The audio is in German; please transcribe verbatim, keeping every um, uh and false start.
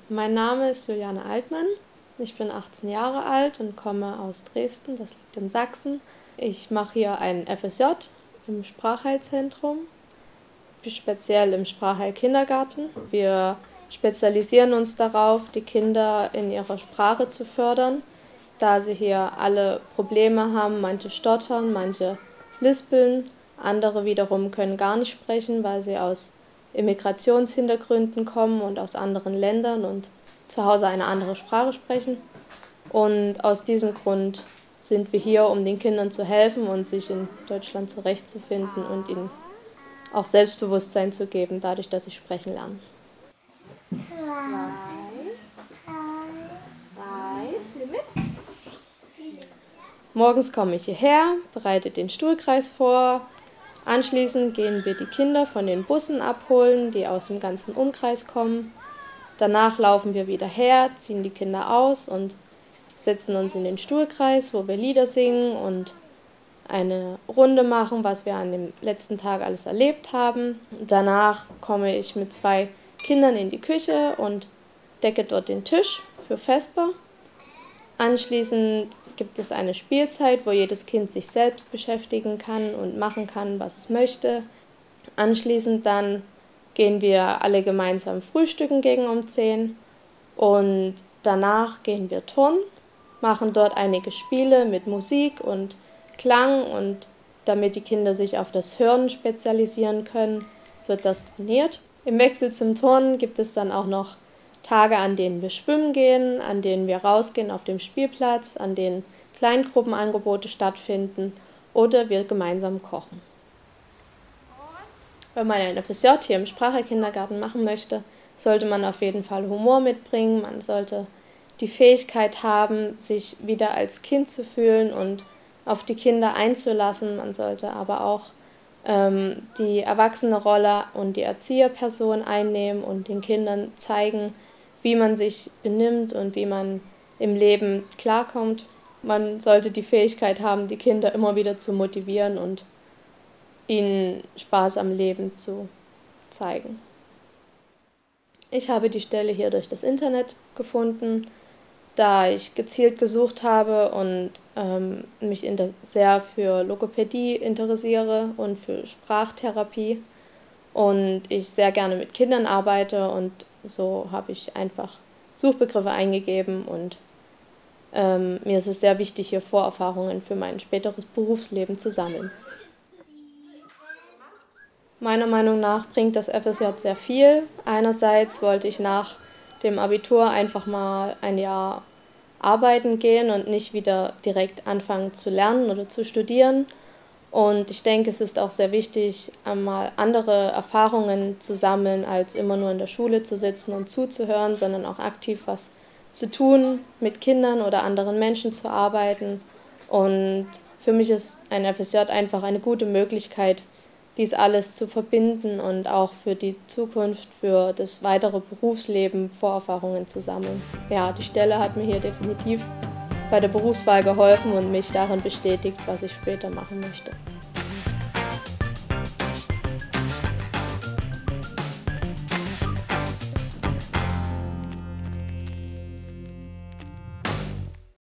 Mein Name ist Juliane Altmann. Ich bin achtzehn Jahre alt und komme aus Dresden, das liegt in Sachsen. Ich mache hier ein F S J im Sprachheilzentrum, speziell im Sprachheil-Kindergarten. Wir spezialisieren uns darauf, die Kinder in ihrer Sprache zu fördern, da sie hier alle Probleme haben. Manche stottern, manche lispeln, andere wiederum können gar nicht sprechen, weil sie aus Immigrationshintergründen kommen und aus anderen Ländern und zu Hause eine andere Sprache sprechen. Und aus diesem Grund sind wir hier, um den Kindern zu helfen und sich in Deutschland zurechtzufinden und ihnen auch Selbstbewusstsein zu geben, dadurch, dass sie sprechen lernen. Zwei, drei, zähl mit. Morgens komme ich hierher, bereite den Stuhlkreis vor. Anschließend gehen wir die Kinder von den Bussen abholen, die aus dem ganzen Umkreis kommen. Danach laufen wir wieder her, ziehen die Kinder aus und setzen uns in den Stuhlkreis, wo wir Lieder singen und eine Runde machen, was wir an dem letzten Tag alles erlebt haben. Danach komme ich mit zwei Kindern in die Küche und decke dort den Tisch für Vesper. Anschließend gibt es eine Spielzeit, wo jedes Kind sich selbst beschäftigen kann und machen kann, was es möchte. Anschließend dann gehen wir alle gemeinsam frühstücken gegen um zehn und danach gehen wir turnen, machen dort einige Spiele mit Musik und Klang und damit die Kinder sich auf das Hören spezialisieren können, wird das trainiert. Im Wechsel zum Turnen gibt es dann auch noch Tage, an denen wir schwimmen gehen, an denen wir rausgehen auf dem Spielplatz, an denen Kleingruppenangebote stattfinden oder wir gemeinsam kochen. Wenn man ein F S J hier im Sprachheil-Kindergarten machen möchte, sollte man auf jeden Fall Humor mitbringen, man sollte die Fähigkeit haben, sich wieder als Kind zu fühlen und auf die Kinder einzulassen. Man sollte aber auch ähm, die erwachsene Rolle und die Erzieherperson einnehmen und den Kindern zeigen, wie man sich benimmt und wie man im Leben klarkommt. Man sollte die Fähigkeit haben, die Kinder immer wieder zu motivieren und ihnen Spaß am Leben zu zeigen. Ich habe die Stelle hier durch das Internet gefunden, da ich gezielt gesucht habe und ähm, mich inter- sehr für Logopädie interessiere und für Sprachtherapie und ich sehr gerne mit Kindern arbeite und so habe ich einfach Suchbegriffe eingegeben und ähm, mir ist es sehr wichtig, hier Vorerfahrungen für mein späteres Berufsleben zu sammeln. Meiner Meinung nach bringt das F S J sehr viel. Einerseits wollte ich nach dem Abitur einfach mal ein Jahr arbeiten gehen und nicht wieder direkt anfangen zu lernen oder zu studieren. Und ich denke, es ist auch sehr wichtig, einmal andere Erfahrungen zu sammeln, als immer nur in der Schule zu sitzen und zuzuhören, sondern auch aktiv was zu tun, mit Kindern oder anderen Menschen zu arbeiten. Und für mich ist ein F S J einfach eine gute Möglichkeit, dies alles zu verbinden und auch für die Zukunft, für das weitere Berufsleben Vorerfahrungen zu sammeln. Ja, die Stelle hat mir hier definitiv bei der Berufswahl geholfen und mich darin bestätigt, was ich später machen möchte.